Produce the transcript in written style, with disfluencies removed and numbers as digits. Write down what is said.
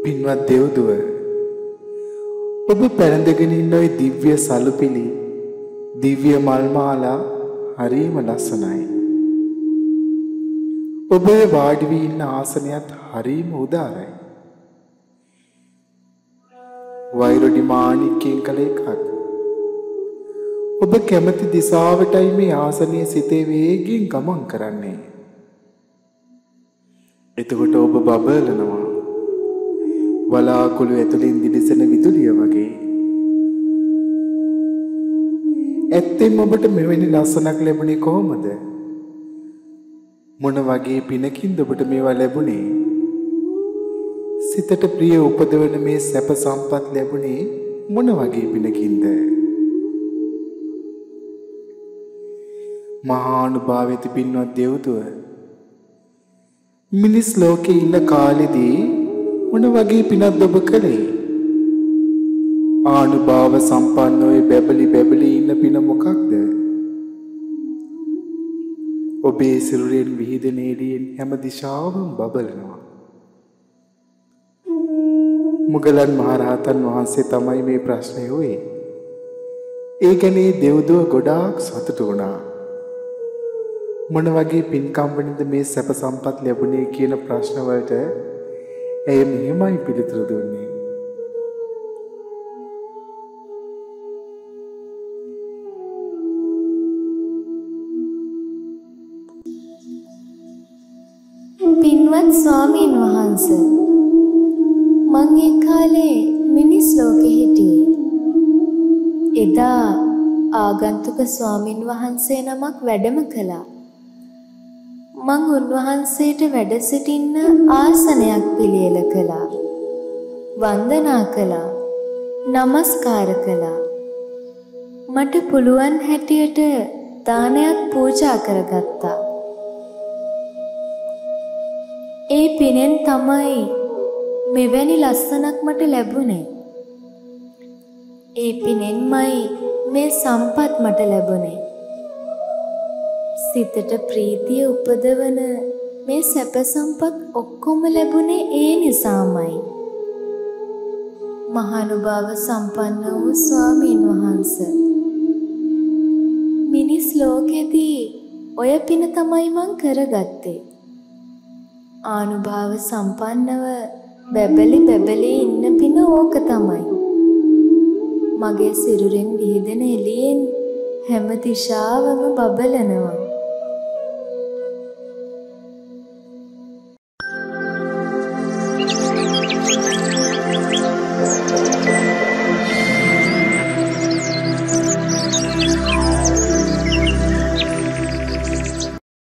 පින්වත් දෙව්දුව ඔබ පැරඳගෙන ඉන්න ওই දිව්‍ය සලුපිලි දිව්‍ය මල් මාලා හරිම ලස්සනයි. ඔබ වාඩි වී ඉන්න ආසනයත් හරිම උදාරයි. වෛරොඩි මාණික්කයෙන් කළ එකක්. ඔබ කැමති දිශාවටයි මේ ආසනයේ සිටේ වේගයෙන් ගමන් කරන්නේ. එතකොට ඔබ බබලනවා. වලාකුළු ඇතුලින් දිලිසෙන විදුලිය වගේ. ඇත්තෙන්ම ඔබට මෙවැනි ලස්සනක් ලැබුණේ කොහොමද? මොන වගේ පිනකින්ද ඔබට මේවා ලැබුණේ? සිතට ප්‍රිය උපදවන මේ සැප සම්පත් ලැබුණේ මොන වගේ පිනකින්ද? මහානුභාවයති පින්වත් දෙව්දුව මිනිස් ලෝකේ ඉන්න කාලෙදී මොන වගේ පිනක්ද ඔබ කළේ? ආනුභාව සම්පන්න ඔය බැබලි ඉන්න පින මොකක්ද? ඔබේ සිරුරෙන් විහිදෙන එළියෙන් හැම දිශාවම බබලනවා. මුගලන් මහරහතන් වහන්සේ තමයි මේ ප්‍රශ්නේ හොයේ. ඒ ගැන දෙව්දුව ගොඩාක් සතුටු වුණා. මොන වගේ පින්කම් වලින්ද මේ සැප සම්පත් ලැබුණේ කියන ප්‍රශ්න වලට ඇය මෙහෙමයි පිළිතුරු දුන්නේ. පින්වත් ස්වාමීන් වහන්සේ මං ඒ කාලේ මිනිස් ලෝකෙ හිටියේ. එදා ආගන්තුක ස්වාමින් වහන්සේ නමක් වැඩම කළා. මං උන්වහන්සේට වැඩ සිටින්න ආසනයක් පිළියෙල කළා. වන්දනා කළා. නමස්කාර කළා. මට පුළුවන් හැටියට දානයක් පූජා කරගත්තා. ඒ පිනෙන් තමයි මෙවැනි ලස්සනක් මට ලැබුණේ. ඒ පිනෙන්මයි මේ සම්පත් මට ලැබුණේ. සිතට ප්‍රීතිය උපදවන මේ සැප සම්පත් ඔක්කොම ලැබුණේ ඒ නිසාමයි. මහානුභාව සම්පන්න වූ ස්වාමීන් වහන්සේ මිනිස් ලෝකෙදී ඔය පින තමයි මං කරගත්තේ. ආනුභාව සම්පන්නව බැබලි ඉන්න පින ඕක තමයි. මගේ සිරුරෙන් විහිදෙන එළියෙන් හැම දිශාවම බබලනවා.